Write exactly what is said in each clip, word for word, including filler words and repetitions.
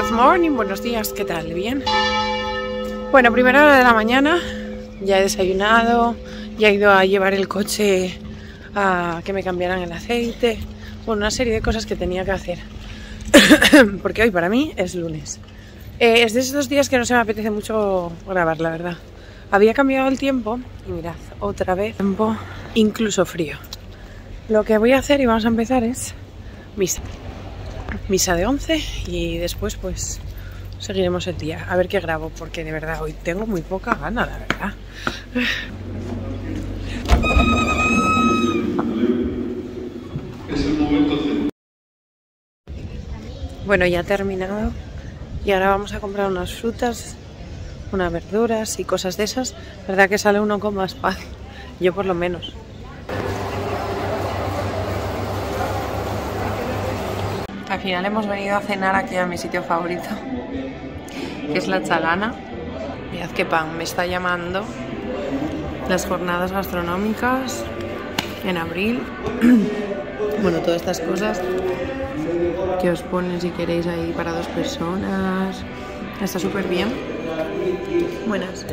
Good morning, buenos días, ¿qué tal? ¿Bien? Bueno, primera hora de la mañana, ya he desayunado, ya he ido a llevar el coche a que me cambiaran el aceite, bueno, una serie de cosas que tenía que hacer, porque hoy para mí es lunes. Eh, es de esos días que no se me apetece mucho grabar, la verdad. Había cambiado el tiempo y mirad, otra vez tiempo, incluso frío. Lo que voy a hacer y vamos a empezar es misa. Misa de once y después pues seguiremos el día. A ver qué grabo, porque de verdad hoy tengo muy poca gana, la verdad. Es el momento de... Bueno, ya he terminado y ahora vamos a comprar unas frutas, unas verduras y cosas de esas. La verdad que sale uno con más paz, yo por lo menos. Al final hemos venido a cenar aquí a mi sitio favorito, que es la Chalana. Mirad qué pan, me está llamando las jornadas gastronómicas en abril. Bueno, todas estas cosas que os ponen si queréis ahí para dos personas. Está súper bien. Buenas.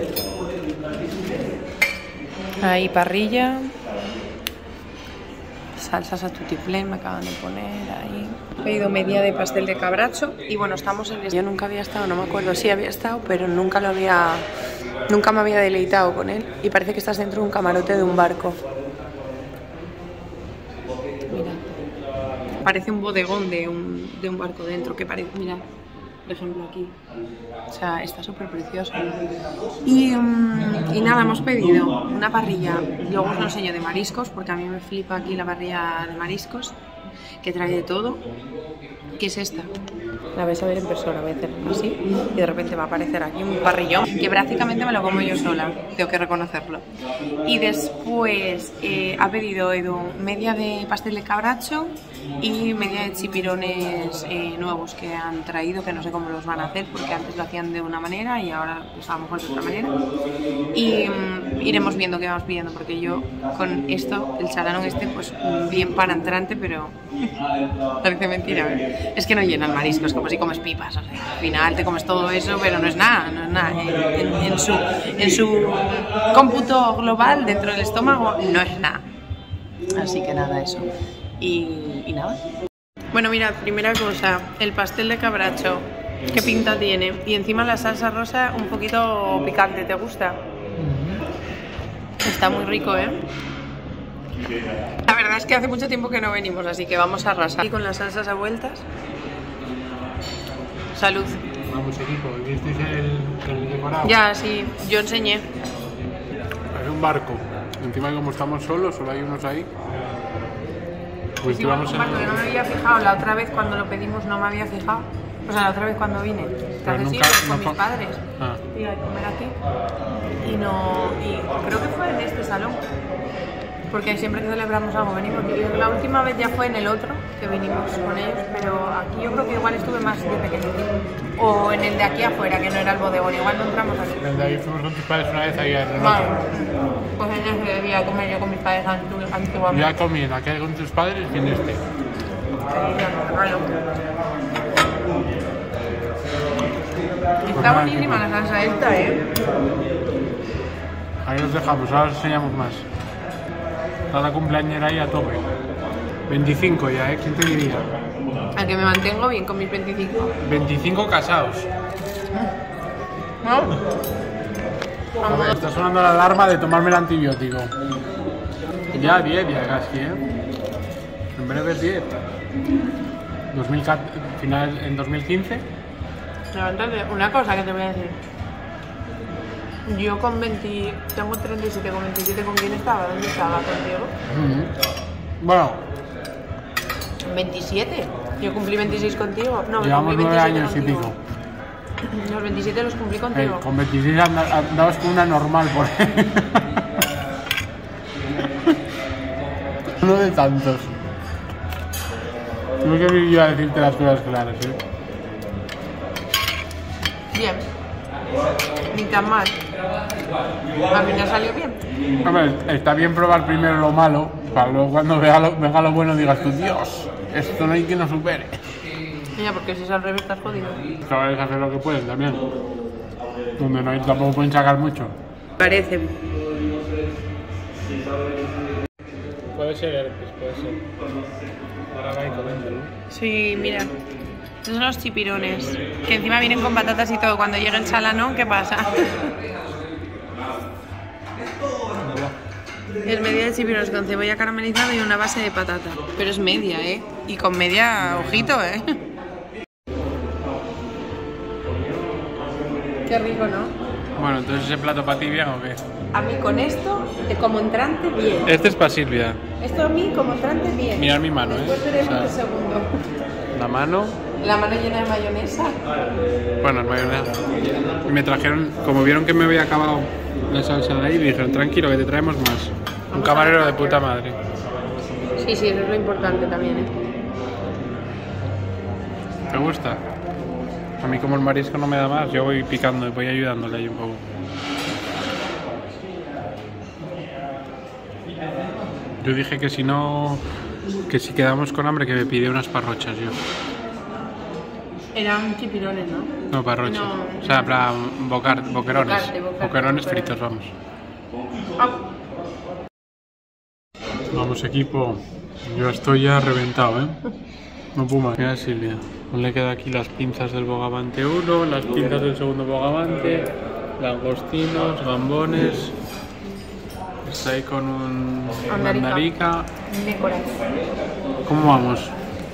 Ahí parrilla. Salsas a tutiflén me acaban de poner ahí. He pedido media de pastel de cabracho y bueno, estamos en... Yo nunca había estado, no me acuerdo si había estado, pero nunca lo había... Nunca me había deleitado con él y parece que estás dentro de un camarote de un barco. Mira. Parece un bodegón de un, de un barco dentro, que parece... Mira, por ejemplo aquí. O sea, está súper precioso. Y, um, y nada, hemos pedido una parrilla, luego os lo enseño, de mariscos, porque a mí me flipa aquí la parrilla de mariscos, que trae de todo. ¿Qué es esta? La vais a ver en persona, voy a hacer así y de repente va a aparecer aquí un parrillón que prácticamente me lo como yo sola, tengo que reconocerlo. Y después eh, ha pedido Edu media de pastel de cabracho y media de chipirones eh, nuevos que han traído, que no sé cómo los van a hacer porque antes lo hacían de una manera y ahora pues a lo mejor de otra manera. Y um, iremos viendo qué vamos pidiendo, porque yo con esto, el chalanón este, pues bien para entrante, pero parece mentira, ¿eh? Es que no llenan mariscos, como si comes pipas, o sea, al final te comes todo eso, pero no es nada, no es nada. En, en, en, su, en su cómputo global dentro del estómago no es nada. Así que nada, eso. Y, y nada. Bueno, mirad, primera cosa, el pastel de cabracho, qué pinta tiene. Y encima la salsa rosa un poquito picante, ¿te gusta? Está muy rico, ¿eh? La verdad es que hace mucho tiempo que no venimos, así que vamos a arrasar. Y con las salsas a vueltas. Salud. Vamos, equipo, ¿visteis el, el decorado? Ya, sí, yo enseñé. Es un barco. Encima, como estamos solos, solo hay unos ahí. Pues Sí, bueno, un barco que no me había fijado. La otra vez cuando lo pedimos no me había fijado. O sea, la otra vez cuando vine. Entonces sí, pues, con mis padres. Ah. Iba a comer aquí. Y no... Y creo que fue en este salón. Porque siempre que celebramos algo venimos. La última vez ya fue en el otro que vinimos con ellos, pero aquí yo creo que igual estuve más de pequeño. O en el de aquí afuera, que no era el bodegón, igual no entramos aquí. El de ahí fuimos con tus padres una vez ahí en el Vale. otro. Pues en ese debía comer yo con mis padres antiguamente. Ya comí en aquel con tus padres y en este. Está buenísima la salsa esta, eh. Ahí los dejamos, ahora os enseñamos más. Está la cumpleañera ahí a tope. veinticinco ya, ¿eh? ¿Quién te diría? A que me mantengo bien con mis veinticinco. veinticinco casados. ¿No? A ver, está sonando la alarma de tomarme el antibiótico. Ya diez, ya casi, ¿eh? En breve es diez. dos mil catorce, final en dos mil quince. Levántate, una cosa que te voy a decir. Yo con veinte, tengo treinta y siete, con veintisiete, ¿con quién estaba? ¿Dónde estaba? ¿Contigo? Mm-hmm. Bueno. ¿veintisiete? Yo cumplí veintiséis contigo. No, llevamos nueve años contigo. y pico. Los veintisiete los cumplí contigo. Eh, con veintiséis andabas con una normal por ahí. Uno de tantos. Creo que iba a decirte las cosas claras, ¿eh? Bien. Ni tan mal. A mí me salió bien. A ver, está bien probar primero lo malo, para luego cuando venga lo, venga lo bueno digas tú, Dios, esto no hay que nos supere. Ya, porque si es al revés estás jodido. Cada vez hacer lo que pueden también. Donde no hay, tampoco pueden sacar mucho. Parece. Puede ser herpes, puede ser. Ahora va y coméntalo. Sí, mira. Estos son los chipirones. Que encima vienen con patatas y todo. Cuando llega el salanón, ¿qué pasa? Es media de chipirones con cebolla caramelizada y una base de patata. Pero es media, ¿eh? Y con media, ojito, ¿eh? Qué rico, ¿no? Bueno, entonces ese plato para ti bien o qué? A mí con esto, eh, como entrante, bien. Este es para Silvia. Esto a mí como entrante, bien. Mirad mi mano, Después ¿eh? veremos O sea, el segundo. La mano. La mano llena de mayonesa. Bueno, no hay nada. Y me trajeron, como vieron que me había acabado la salsa de ahí, me dijeron, tranquilo, que te traemos más. Un camarero de puta madre. Sí, sí, eso es lo importante también, ¿eh? ¿Te gusta? A mí como el marisco no me da más, yo voy picando, voy ayudándole ahí un poco. Yo dije que si no, que si quedamos con hambre que me pide unas parrochas yo. Eran chipirones, ¿no? No, parrochas. No, o sea, en plan, bocar, boquerones. Bocarte, bocarte, boquerones boquerones. fritos, vamos. Ah. Vamos equipo, yo estoy ya reventado, ¿eh? No puedo más. Mira Silvia, le queda aquí las pinzas del bogavante uno, las pinzas del segundo bogavante, langostinos, gambones. Está ahí con un Andarica. andarica. Decorado. ¿Cómo vamos?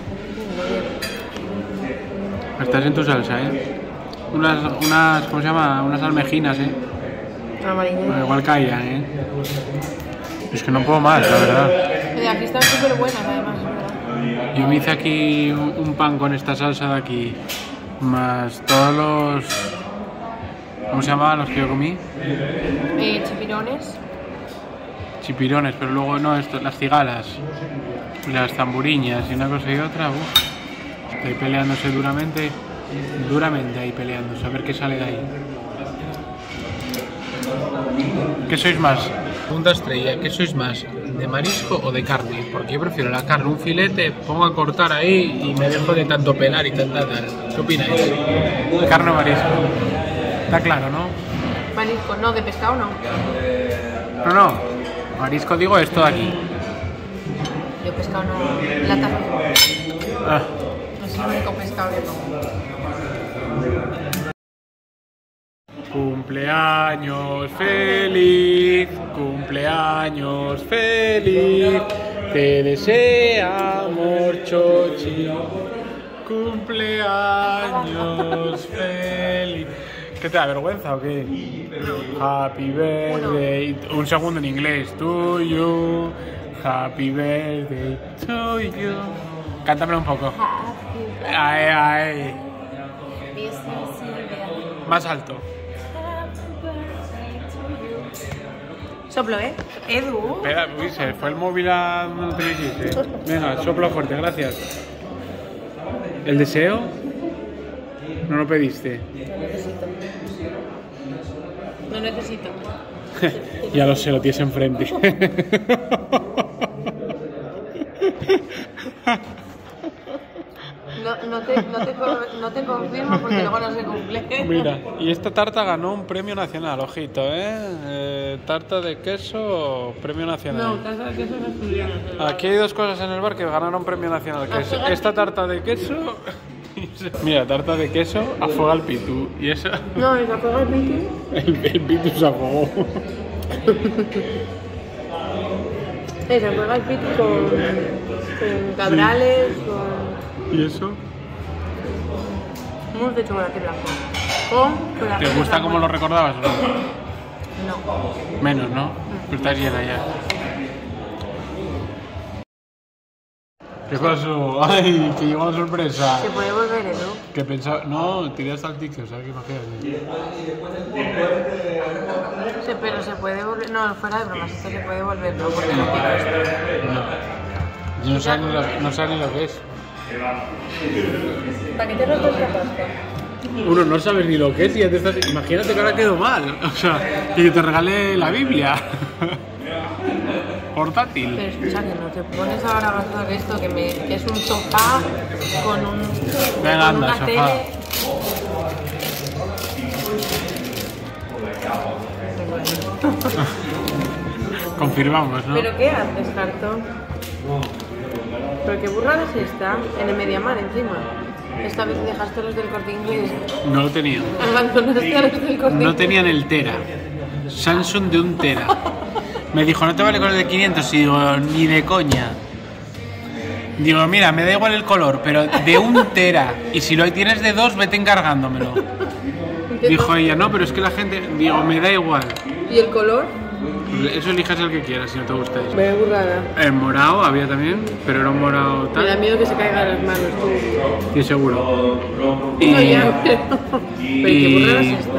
Estás en tu salsa, ¿eh? Unas, unas, ¿cómo se llama? Unas almejinas, ¿eh? Amarillo. Bueno, igual caían, ¿eh? Es que no puedo más, la verdad. De aquí están súper buenas, además, ¿verdad? Yo me hice aquí un, un pan con esta salsa de aquí, más todos los... ¿Cómo se llamaban los que yo comí? Eh, chipirones. Chipirones, pero luego no, esto, las cigalas, las tamburiñas y una cosa y otra. Uf, estoy peleándose duramente, duramente ahí peleándose, a ver qué sale de ahí. ¿Qué sois más? Pregunta estrella, ¿qué sois más? ¿De marisco o de carne? Porque yo prefiero la carne, un filete, pongo a cortar ahí y me dejo de tanto pelar y tanta tal. ¿Qué opináis? ¿Carne o marisco? Está claro, ¿no? Marisco, no, de pescado no. No, no. Marisco digo esto de aquí. Yo pescado no. Lata. Ah. No es el único pescado que no. Cumpleaños feliz, cumpleaños feliz, te deseamos Chochi. Cumpleaños feliz. ¿Qué te da vergüenza o qué? Happy birthday. Un segundo en inglés. To you. Happy birthday to you. Cántamelo un poco. Ay, ay. Más alto. Soplo, ¿eh? Edu. Espera, uy, se fue el móvil a donde lo tenéis que irse. Venga, soplo fuerte, gracias. ¿El deseo? No lo pediste. No necesito. Ya lo sé, lo tienes enfrente. No, no, te, no, te, no te confirmo porque luego no se cumple. Mira, y esta tarta ganó un premio nacional, ojito, ¿eh? eh tarta de queso, premio nacional. No, tarta de queso es asturiana. Aquí hay dos cosas en el bar que ganaron premio nacional, que es esta tarta de queso... Mira, tarta de queso, afoga el pitu. Y esa... No, es afoga el pitu. El, el pitu se afogó. Es afoga el pitu con, con cabrales, con... ¿Y eso? Mousse de chocolate blanco. Con chocolate ¿Te gusta blanco. cómo lo recordabas o no? No. Menos, ¿no? Pero estás llena ya. ¿Qué pasó? ¡Ay, que llegó la sorpresa! Se puede volver, Edu. Que pensaba... No, tiré hasta el ticket, ¿sabes qué imagínate? Se, pero se puede volver... No, fuera de bromas, esto se puede volver, no, porque no quiero esto. No. Yo no sé ni lo, no sé ni lo que es. ¿Para qué te rompes la pasta? Uno no sabes ni lo que es y ya te estás... Imagínate que ahora quedó mal. O sea, que te regalé la Biblia. portátil. Pero escucha, que no te pones ahora a hacer esto, que, me, que es un sofá con, un, Venga, con anda, una sofá. tele. Confirmamos, ¿no? ¿Pero qué haces, cartón? ¿Pero qué burrada es esta? En el Mediamar, encima. Esta vez dejaste los del Corte Inglés. No lo tenían. Abandonaste a los del Corte No Inglés. tenían el tera. Samsung de un tera. Me dijo, no te vale con el de quinientos. Y digo, ni de coña. Digo, mira, me da igual el color, pero de un tera. Y si lo tienes de dos, vete encargándomelo. Dijo ella, no, pero es que la gente... Digo, me da igual. ¿Y el color? Eso eliges el que quieras, si no te gusta eso. Vaya burrada. El morado había también, pero era un morado Me da tal. miedo que se caiga de las manos, tú. Sí, seguro. Y... No, ya, pero... ¿Pero qué burrada es esta?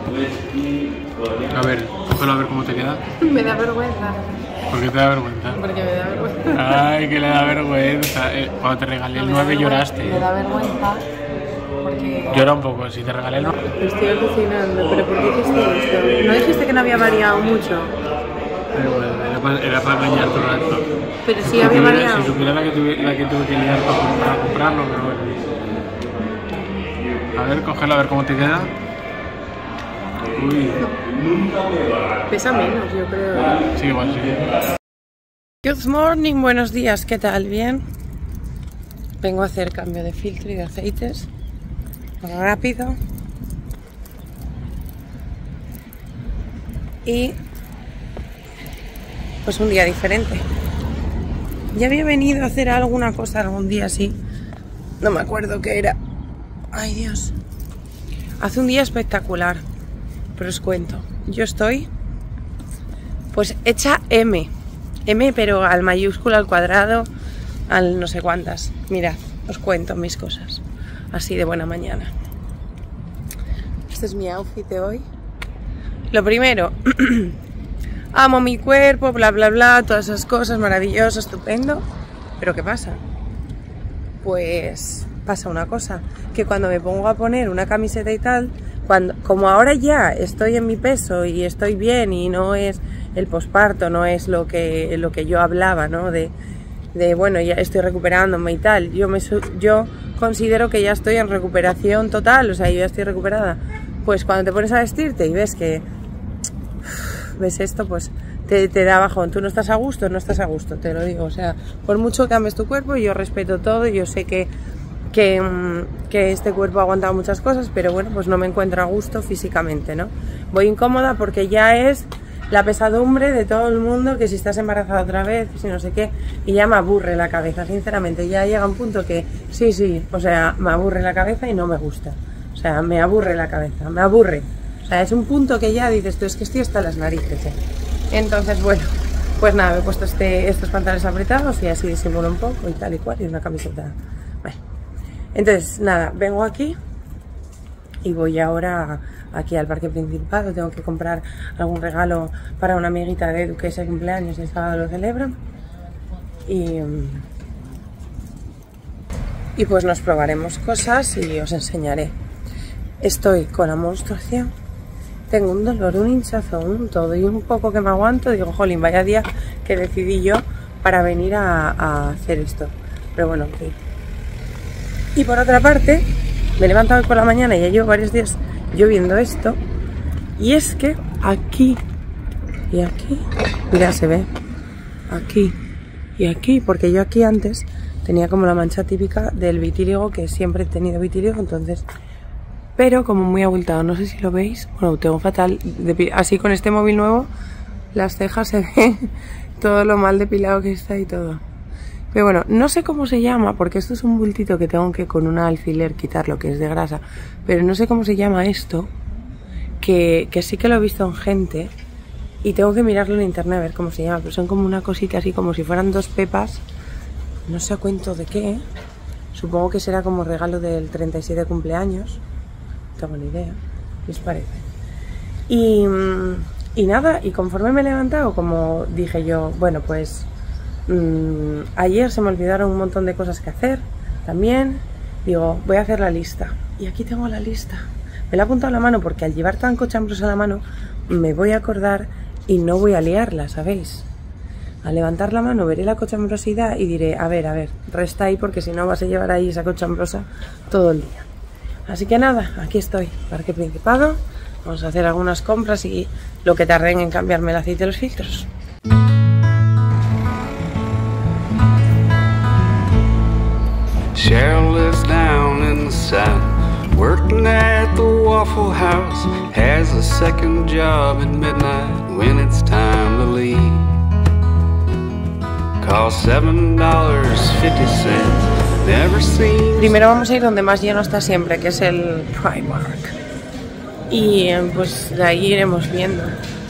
A ver, cógelo a ver cómo te queda. Me da vergüenza. ¿Por qué te da vergüenza? Porque me da vergüenza. Ay, que le da vergüenza. Eh, cuando te regalé el Me da nueve vergüenza- lloraste. Me da vergüenza porque... Llora un poco, si te regalé el nueve. Me estoy alucinando, pero ¿por qué dijiste esto? ¿No dijiste que no había variado mucho? Pero bueno, era para, era para engañar todo el rato. Pero sí Si había supiera- variado. Si supiera la que tuve, la que, tuve que liar para, para comprarlo, pero bueno. A ver, cógelo a ver cómo te queda. Uy, Pesa menos, yo creo. sí, igual sí. Good morning, buenos días, ¿qué tal? ¿Bien? Vengo a hacer cambio de filtro y de aceites. Rápido. Y... pues un día diferente. Ya había venido a hacer alguna cosa algún día así. No me acuerdo qué era. Ay, Dios. Hace un día espectacular. Pero os cuento. Yo estoy... pues hecha M. M, pero al mayúscula, al cuadrado, al no sé cuántas. Mirad, os cuento mis cosas. Así de buena mañana. Este es mi outfit de hoy. Lo primero... amo mi cuerpo, bla bla bla, todas esas cosas, maravilloso, estupendo. Pero ¿qué pasa? Pues pasa una cosa, que cuando me pongo a poner una camiseta y tal, cuando, como ahora ya estoy en mi peso y estoy bien y no es el posparto, no es lo que, lo que yo hablaba, ¿no? De, de bueno, ya estoy recuperándome y tal. Yo, me, yo considero que ya estoy en recuperación total, o sea, yo ya estoy recuperada. Pues cuando te pones a vestirte y ves que ves esto, pues te, te da bajón. Tú no estás a gusto, no estás a gusto, te lo digo. O sea, por mucho que cambies tu cuerpo, yo respeto todo, yo sé que, que, que este cuerpo ha aguantado muchas cosas, pero bueno, pues no me encuentro a gusto físicamente, ¿no? Voy incómoda porque ya es la pesadumbre de todo el mundo, que si estás embarazada otra vez, si no sé qué, y ya me aburre la cabeza, sinceramente. Ya llega un punto que sí, sí, o sea, me aburre la cabeza y no me gusta. O sea, me aburre la cabeza, me aburre. O sea, es un punto que ya dices tú, es que estoy hasta las narices, ¿eh? Entonces, bueno, pues nada, me he puesto este, estos pantalones apretados y así disimulo un poco y tal y cual, y una camiseta. Bueno, entonces, nada, vengo aquí y voy ahora aquí al parque principal. Tengo que comprar algún regalo para una amiguita de Edu, que es el cumpleaños, el sábado lo celebran. Y, y pues nos probaremos cosas y os enseñaré. Estoy con la menstruación. Tengo un dolor, un hinchazo, un todo y un poco que me aguanto. Digo, jolín, vaya día que decidí yo para venir a, a hacer esto. Pero bueno, ok. Y por otra parte, me he levantado hoy por la mañana y ya llevo varios días yo viendo esto. Y es que aquí y aquí, mira, se ve aquí y aquí, porque yo aquí antes tenía como la mancha típica del vitíligo, que siempre he tenido vitíligo, entonces... pero como muy abultado, no sé si lo veis, bueno, tengo fatal, de, así con este móvil nuevo, las cejas se ve todo lo mal depilado que está y todo. Pero bueno, no sé cómo se llama, porque esto es un bultito que tengo que con un alfiler quitar lo que es de grasa, pero no sé cómo se llama esto, que, que sí que lo he visto en gente, y tengo que mirarlo en internet a ver cómo se llama, pero son como una cosita así, como si fueran dos pepas, no sé a cuento de qué, supongo que será como regalo del treinta y siete cumpleaños. No tengo ni idea, ¿qué os parece? Y, y nada, y conforme me he levantado, como dije yo, bueno, pues mmm, ayer se me olvidaron un montón de cosas que hacer también. Digo, voy a hacer la lista. Y aquí tengo la lista. Me la he apuntado a la mano porque al llevar tan cochambros a la mano me voy a acordar y no voy a liarla, ¿sabéis? a levantar la mano, veré la cochambrosidad y diré, a ver, a ver, resta ahí porque si no vas a llevar ahí esa cochambrosa todo el día. Así que nada, aquí estoy, Parque Principado. Vamos a hacer algunas compras y lo que tarden en cambiarme el aceite de los filtros. Cheryl lives down in the south, working at the Waffle House, has a second job at midnight when it's time to leave. Cost seven dollars and fifty cents, never seen. Primero vamos a ir donde más lleno está siempre, que es el Primark. Y pues de ahí iremos viendo.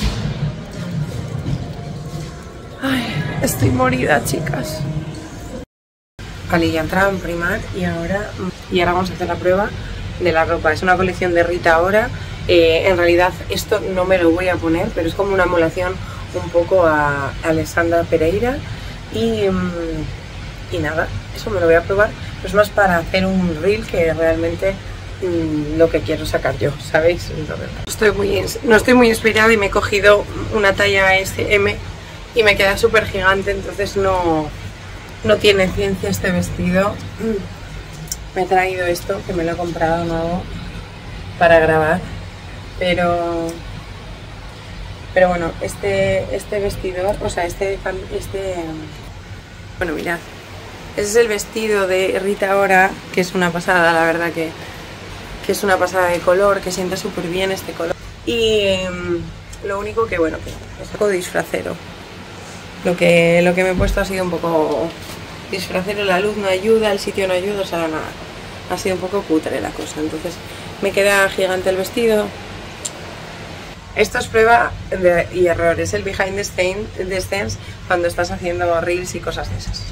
Ay, estoy morida, chicas. Vale, ya entraba en Primark y ahora, y ahora vamos a hacer la prueba de la ropa. Es una colección de Rita Ora. Eh, en realidad esto no me lo voy a poner, pero es como una emulación un poco a Alessandra Pereira. Y, y nada, eso me lo voy a probar. Pero es más para hacer un reel que realmente mmm, lo que quiero sacar yo, ¿sabéis? Entonces, estoy muy, no estoy muy inspirada y me he cogido una talla ese eme y me queda súper gigante, entonces no... No tiene ciencia este vestido. Me he traído esto, que me lo he comprado nuevo para grabar. Pero... Pero bueno, este, este vestidor, o sea, este... este bueno, mirad. Ese es el vestido de Rita Ora, que es una pasada, la verdad que... Que es una pasada de color, que sienta súper bien este color. Y um, lo único que, bueno, que es un poco disfracero. Lo que, lo que me he puesto ha sido un poco disfracero, la luz no ayuda, el sitio no ayuda, o sea, nada, ha sido un poco cutre la cosa, entonces me queda gigante el vestido. Esto es prueba de, y error, es el behind the, stain, the scenes cuando estás haciendo reels y cosas de esas.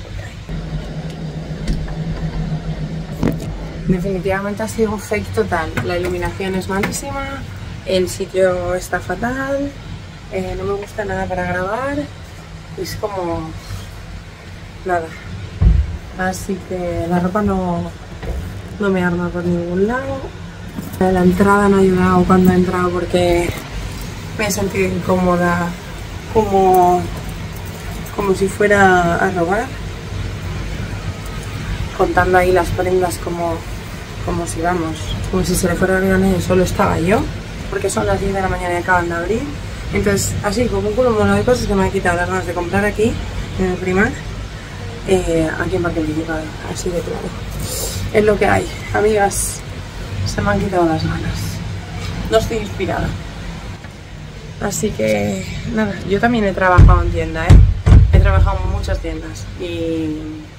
Definitivamente ha sido un fake total, la iluminación es malísima, el sitio está fatal, eh, no me gusta nada para grabar. Es como... nada. Así que la ropa no, no me arma por ningún lado. La entrada no ha ayudado cuando he entrado porque me he sentido incómoda, como, como si fuera a robar. Contando ahí las prendas como, como si vamos, como si se le fuera a regalar y solo estaba yo. Porque son las diez de la mañana y acaban de abrir. Entonces, así como un culo mono de cosas que me ha quitado las ganas de comprar aquí, en el Primark, eh, aquí en Parque Principado, así de claro. Es lo que hay, amigas, se me han quitado las ganas. No estoy inspirada. Así que, nada, yo también he trabajado en tienda, ¿eh? He trabajado en muchas tiendas y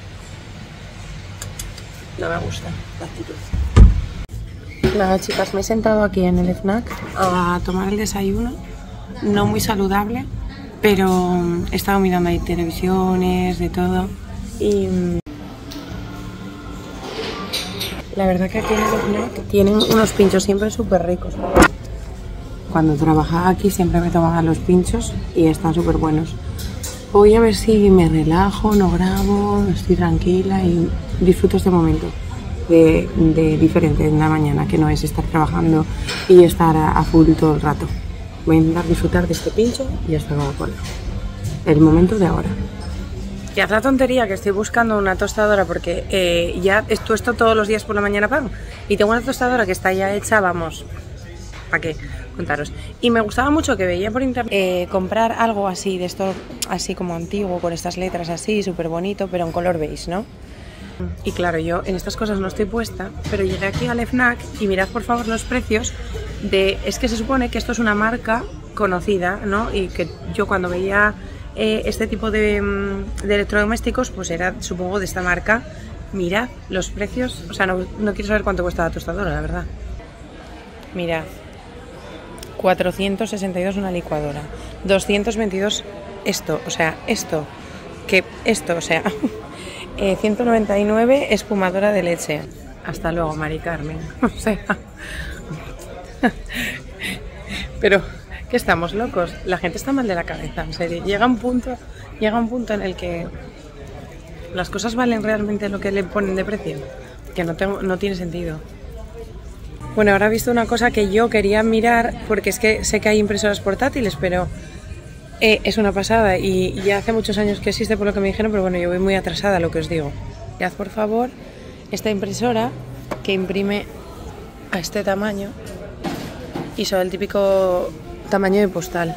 no me gusta la actitud. Nada, chicas, me he sentado aquí en el FNAC a tomar el desayuno. No muy saludable, pero he estado mirando ahí televisiones, de todo. Y la verdad que aquí en el FNAC tienen unos pinchos siempre súper ricos. Cuando trabajaba aquí siempre me tomaba los pinchos y están súper buenos. Voy a ver si me relajo, no grabo, estoy tranquila y disfruto este momento de, de diferente en la mañana, que no es estar trabajando y estar a, a full todo el rato. Voy a intentar disfrutar de este pincho y hasta luego con el momento de ahora. Y haz la tontería que estoy buscando una tostadora porque eh, ya esto esto todos los días por la mañana pan y tengo una tostadora que está ya hecha, vamos, ¿para qué contaros? Y me gustaba mucho que veía por internet eh, comprar algo así, de esto así como antiguo, con estas letras así, súper bonito, pero en color beige, ¿no? Y claro, yo en estas cosas no estoy puesta, pero llegué aquí al FNAC y mirad por favor los precios de... Es que se supone que esto es una marca conocida, ¿no? Y que yo cuando veía eh, este tipo de, de electrodomésticos, pues era, supongo, de esta marca. Mirad los precios, o sea, no, no quiero saber cuánto cuesta la tostadora, la verdad. Mirad, cuatrocientos sesenta y dos una licuadora, doscientos veintidós esto, o sea, esto, que esto, o sea... Eh, ciento noventa y nueve espumadora de leche. Hasta luego, Mari Carmen. O sea, pero que estamos locos. La gente está mal de la cabeza, en serio. Llega un punto, llega un punto en el que las cosas valen realmente lo que le ponen de precio, que no tengo, no tiene sentido. Bueno, ahora he visto una cosa que yo quería mirar porque es que sé que hay impresoras portátiles, pero Eh, es una pasada y ya hace muchos años que existe por lo que me dijeron, pero bueno, yo voy muy atrasada a lo que os digo. Y haz por favor esta impresora que imprime a este tamaño y son el típico tamaño de postal.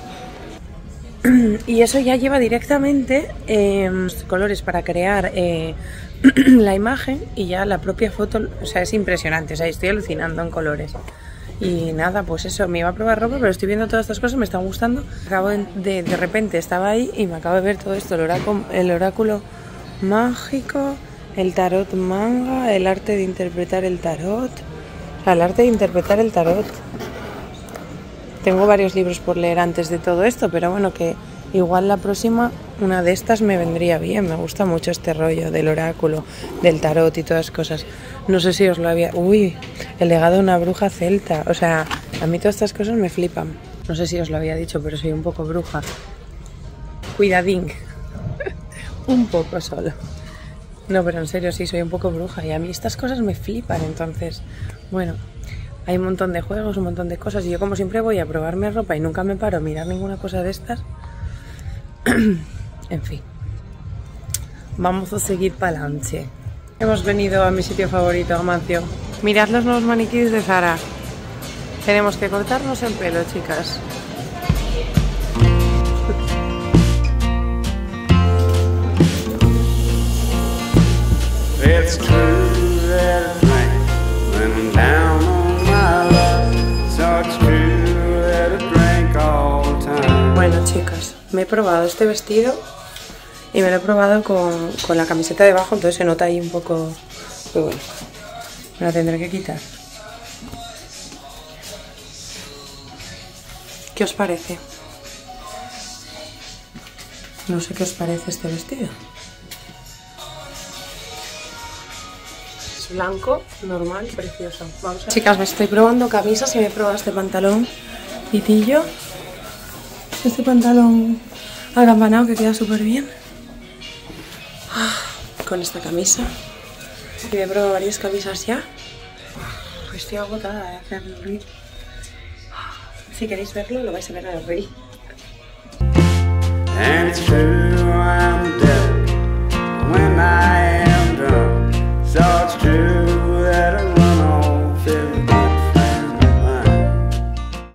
Y eso ya lleva directamente eh, colores para crear eh, la imagen y ya la propia foto, o sea, es impresionante, o sea, estoy alucinando en colores. Y nada, pues eso, me iba a probar ropa, pero estoy viendo todas estas cosas, me están gustando. Acabo de, de, de repente estaba ahí y me acabo de ver todo esto, el oráculo, el oráculo mágico, el tarot manga, el arte de interpretar el tarot. O sea, el arte de interpretar el tarot. Tengo varios libros por leer antes de todo esto, pero bueno, que igual la próxima, una de estas me vendría bien. Me gusta mucho este rollo del oráculo, del tarot y todas las cosas. No sé si os lo había... Uy, el legado de una bruja celta. O sea, a mí todas estas cosas me flipan. No sé si os lo había dicho, pero soy un poco bruja. Cuidadín. Un poco solo. No, pero en serio, sí, soy un poco bruja. Y a mí estas cosas me flipan. Entonces, bueno, hay un montón de juegos, un montón de cosas. Y yo como siempre voy a probarme ropa y nunca me paro a mirar ninguna cosa de estas. En fin. Vamos a seguir para adelante. Hemos venido a mi sitio favorito, Amancio. Mirad los nuevos maniquíes de Zara. Tenemos que cortarnos el pelo, chicas. It's true that I drank when I'm down on my luck. So it's true that I drank all the time. Bueno, chicas, me he probado este vestido y me lo he probado con, con la camiseta debajo, entonces se nota ahí un poco... Pero bueno, me la tendré que quitar. ¿Qué os parece? No sé qué os parece este vestido. Es blanco, normal, precioso. Vamos a ver. Chicas, me estoy probando camisas y me he probado este pantalón pitillo. Este pantalón agambanado que queda súper bien. Con esta camisa. Y me he probado varias camisas ya. Estoy agotada de hacer el reel. Si queréis verlo, lo vais a ver en el reel. And it's true, I'm